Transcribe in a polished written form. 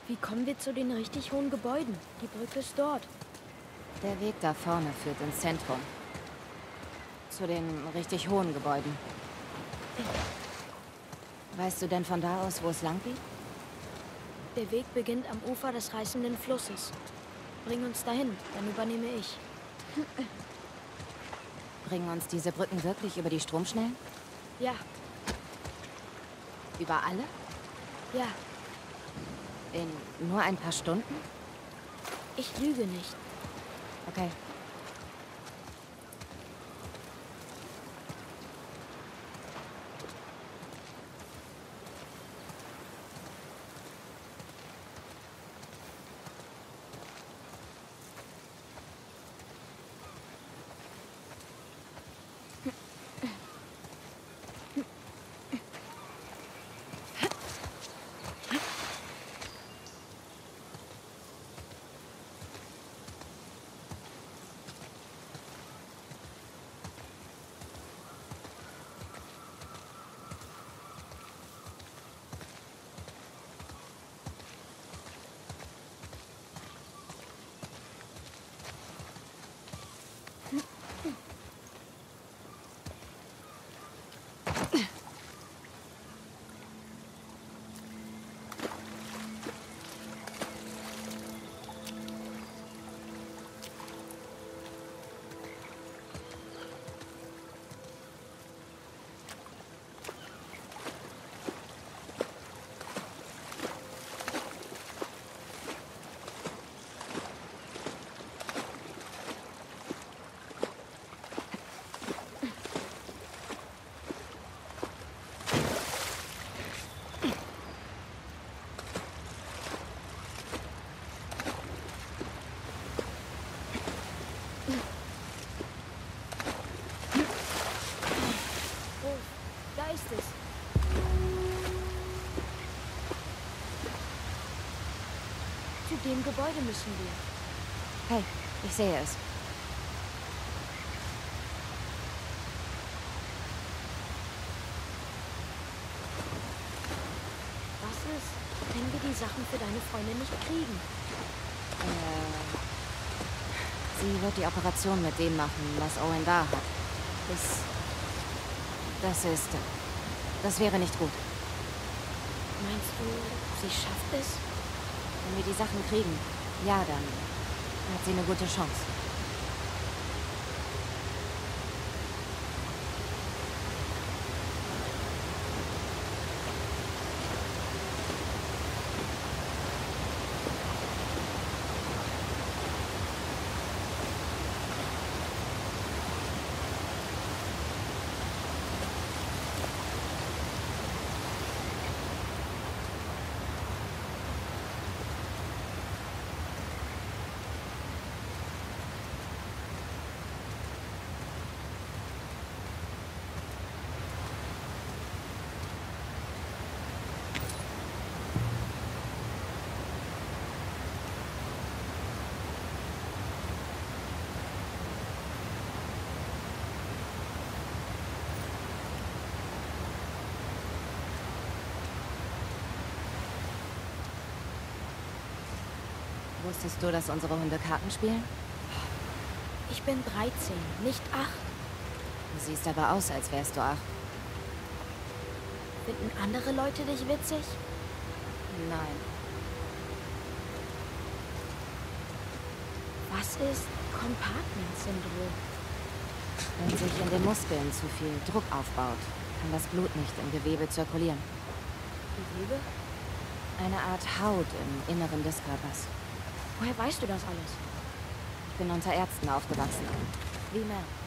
Wie kommen wir zu den richtig hohen Gebäuden? Die Brücke ist dort. Der Weg da vorne führt ins Zentrum. Zu den richtig hohen Gebäuden. Weißt du denn von da aus, wo es lang geht? Der Weg beginnt am Ufer des reißenden Flusses. Bring uns dahin, dann übernehme ich. Bringen uns diese Brücken wirklich über die Stromschnellen? Ja, Über alle? ja, In nur ein paar Stunden? ich lüge nicht. Okay. Oh, da ist es. Zu dem Gebäude müssen wir. Hey, ich sehe es. Was ist, wenn wir die Sachen für deine Freundin nicht kriegen? Sie wird die Operation mit dem machen, was Owen da hat. Das wäre nicht gut. Meinst du, sie schafft es? Wenn wir die Sachen kriegen, ja, dann hat sie eine gute Chance. Wusstest du, dass unsere Hunde Karten spielen? Ich bin 13, nicht 8. Du siehst aber aus, als wärst du 8. Finden andere Leute dich witzig? Nein. Was ist Compartment-Syndrom? Wenn sich in den Muskeln zu viel Druck aufbaut, kann das Blut nicht im Gewebe zirkulieren. Gewebe? Eine Art Haut im Inneren des Körpers. Woher weißt du das alles? Ich bin unter Ärzten aufgewachsen. Wie Mel.